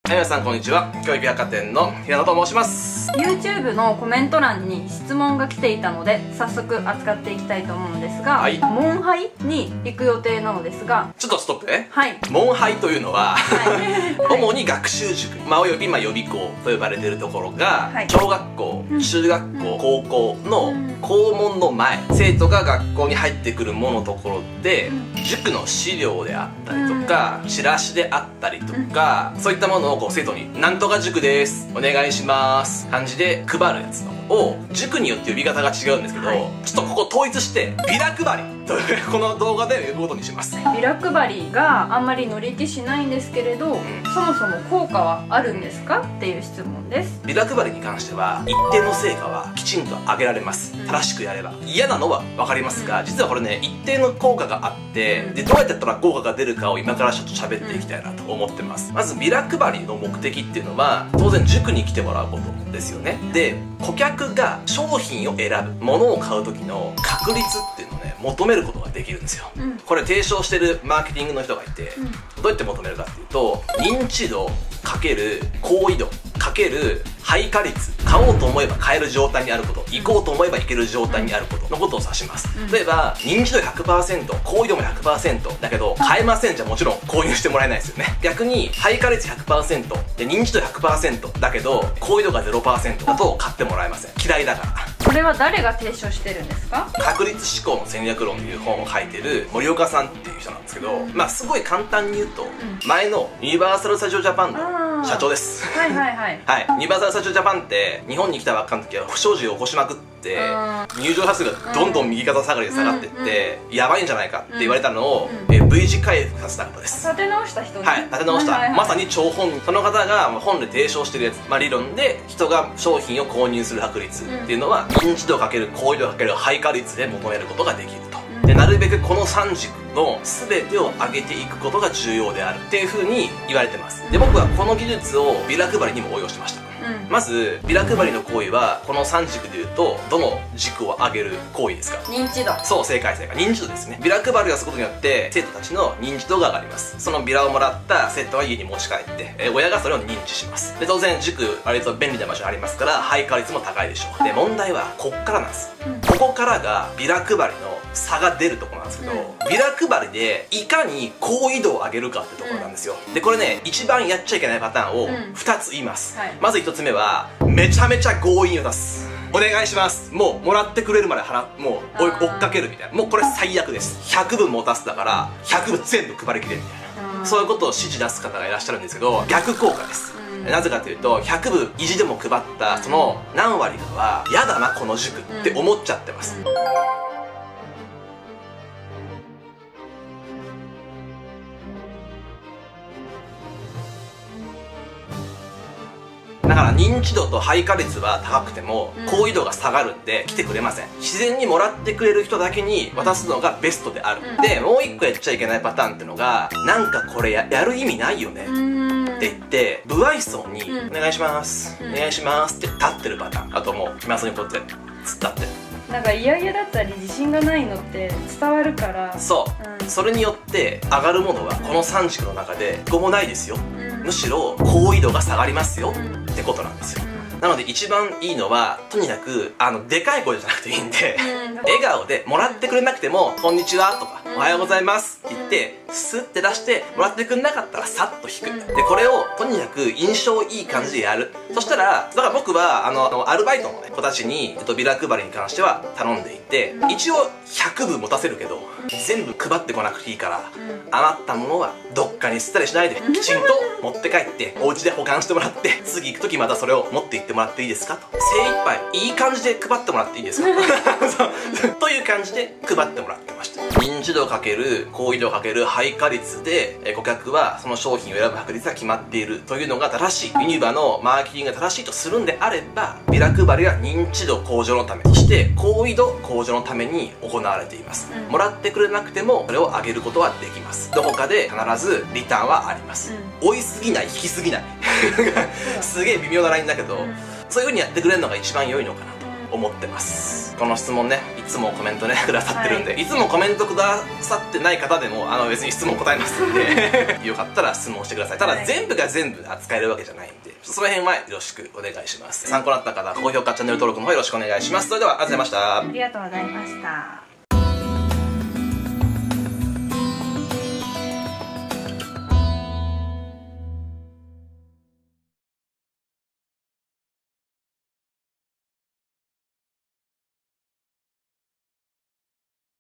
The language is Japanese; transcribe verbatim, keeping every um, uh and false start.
はい、皆さんこんにちは。教育百貨店の平野と申します。 YouTube のコメント欄に質問が来ていたので早速扱っていきたいと思うのですが、はい、モンハイに行く予定なのですが、 ちょっとストップね。 はい、 モンハイというのは、 はい、 主に学習塾、まあ、および、まあ、予備校と呼ばれているところが、はい、小学校、中学校、うん、高校の校門の前、生徒が学校に入ってくるものところで、うん、塾の資料であったりとか、うん、チラシであったりとか、うん、そういったものをこう生徒に「なんとか塾ですお願いします」感じで配るやつのを、塾によって呼び方が違うんですけど、はい、ちょっとここ統一してビラ配りというこの動画で呼ぶことにします。 ビラ配りがあんまり乗り気しないんですけれど、うん、そもそも効果はあるんですかっていう質問です。 ビラ配りに関しては一定の成果はきちんと上げられます、うん、正しくやれば。嫌なのは分かりますが、うん、実はこれね、一定の効果があって、うん、でどうやってやったら効果が出るかを今からちょっと喋っていきたいなと思ってます、うん、まずビラ配りの目的っていうのは当然塾に来てもらうことですよね。で、顧客が商品を選ぶ、物を買う時の確率っていうのをね、求めることができるんですよ、うん、これ提唱してるマーケティングの人がいて、うん、どうやって求めるかっていうと、認知度かける好意度かける配下率、買おうと思えば買える状態にあること、行こうと思えば行ける状態にあることのことを指します、うん、例えば認知度 ひゃくパーセント 好意度も ひゃくパーセント だけど買えませんじゃもちろん購入してもらえないですよね。逆に配下率 ひゃくパーセント で認知度 ひゃくパーセント だけど好意度が ゼロパーセント だと買ってもらえません。嫌いだから。 これは誰が提唱してるんですか？ 確率思考の戦略論という本を書いてる森岡さんっていう人なんですけど、うん、まあすごい簡単に言うと、うん、前のユニバーサル・スタジオ・ジャパンの社長です。はいはいはいはい。ユニバーサル・スタジオ・ジャパンって日本に来たばっかの時は不祥事を起こしまくって、入場者数がどんどん右肩下がりで下がってって、うん、やばいんじゃないかって言われたのを、うん、え V 字回復させた方です。 立て直した人ね。 はい、立て直した、はいはいはい、まさに張本人、その方が本で提唱してるやつ、まあ、理論で人が商品を購入する確率っていうのは、うん、認知度かける好意度かける配下率で求めることができると。で、なるべくこのさん軸の全てを上げていくことが重要であるっていうふうに言われてます。で、僕はこの技術をビラ配りにも応用してました。うん、まずビラ配りの行為はこのさん軸でいうとどの軸を上げる行為ですか？ 認知度。そう、 正解正解、認知度ですね。ビラ配りをすることによって生徒たちの認知度が上がります。そのビラをもらった生徒は家に持ち帰って、え親がそれを認知します。で、当然塾割と便利な場所にありますから配下率も高いでしょう。で、問題はこっからなんです、うん、ここからがビラ配りの差が出るところなんですけど、うん、ビラ配りでいかに好意度を上げるかってところなんですよ、うん、でこれね、一番やっちゃいけないパターンをふたつ言います、うん、はい、まずひとつめはめちゃめちゃ強引を出す。お願いします、もうもらってくれるまで払う、もう追っかけるみたいな、もうこれ最悪です。ひゃくぶん持たせたからひゃくぶん全部配りきれみたいな、そういうことを指示出す方がいらっしゃるんですけど、逆効果です、うん、なぜかというとひゃくぶ意地でも配ったその何割かはやだなこの塾って思っちゃってます、うんうん、だから認知度と配下率は高くても好意度が下がるんで来てくれません。自然にもらってくれる人だけに渡すのがベストである。で、もう一個やっちゃいけないパターンっていうのが、なんかこれ や, やる意味ないよねって言って不愛想に「お願いしますお願いします」って立ってるパターン。あともう暇そうにこうやって突っ立ってる。 なんか嫌々だったり自信がないのって伝わるから、 そう、うん、それによって上がるものはこのさん軸の中でごもないですよ、うん、むしろ好意度が下がりますよ、うん、ってことなんですよ。なので一番いいのはとにかくあのでかい声じゃなくていいんで、うん、笑顔でもらってくれなくても「こんにちは」とか「おはようございます」って言ってスッて出してもらってくれなかったらさっと引く、うん、でこれをとにかく印象いい感じでやる、うん、そしたらだから僕はあのアルバイトの、ね、子たちに、えっと、ビラ配りに関しては頼んでいて、一応ひゃくぶ持たせるけど全部配ってこなくていいから、うん、余ったものはどっかに捨てたりしないできちんと持って帰ってお家で保管してもらって、次行く時またそれを持って行ってもらっていいですかと、精一杯いい感じで配ってもらっていいですかという感じで配ってもらってました。認知度かける好意度かける配下率で顧客はその商品を選ぶ確率が決まっているというのが正しい、ユニバのマーケティングが正しいとするんであれば、ビラ配りは認知度向上のため、そして好意度向上のために行われています、うん、もらってくれなくてもそれを上げることはできます。どこかで必ずリターンはあります、うん、追いすぎない引きすぎないすげえ微妙なラインだけど、うん、そういう風にやってくれるのが一番良いのかなと思ってます。この質問ね、いつもコメントねくださってるんで、はい、いつもコメントくださってない方でもあの別に質問答えますんでよかったら質問してください。ただ全部が全部扱えるわけじゃないんで、その辺はよろしくお願いします。参考になった方、高評価、チャンネル登録の方よろしくお願いします。それではありがとうございました。 ありがとうございました。